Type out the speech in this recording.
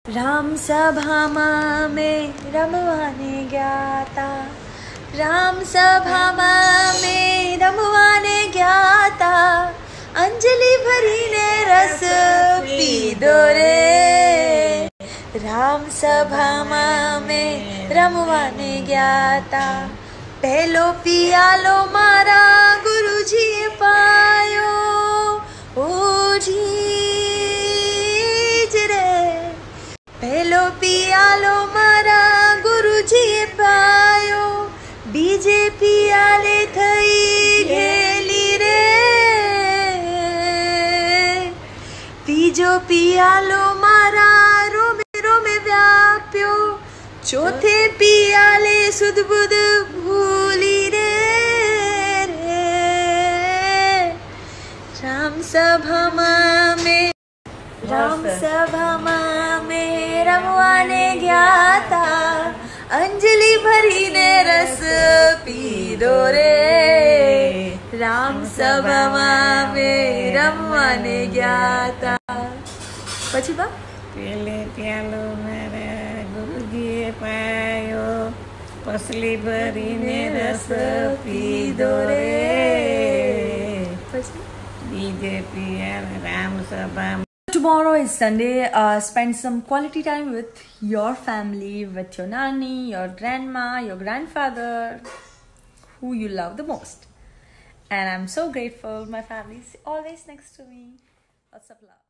રામ સભામાં મેં રમવાને ગયા તા, રામ સભામાં મેં રમવાને ગયા તા, અંજલિ ભરીને રસ પીધો રે. રામ સભામાં મેં રમવાને ગયા તા, પહેલો પિયાલો મારા ગુરુજીએ પાયો. ઓજી જ રે, પહેલો પિયાલો મારા ગુરુજીએ પાયો, બીજે પિયાલે થઈ ગયેલી રે. ત્રીજો પિયાલો મારા રોમે રોમે વ્યાપ્યો, ચોથે પિયાલે સુધ બુધ ભૂલી રે. રામ સભામાં મેં રમવાને ગયા તા, અંજલિ ભરીને રસ પીધો રે. રામ સભામાં મેં રમવાને ગયા તા. પછી બા પેલે પ્યાલો મારા ગુરુજીએ પાયો, પસલી ભરીને રસ પીધો રે. પછી બીજે પિયાલ રામ સભા. Tomorrow is Sunday. Spend some quality time with your family, with your nanny, your grandma, your grandfather, who you love the most. And I'm so grateful. My family's always next to me. Lots of love.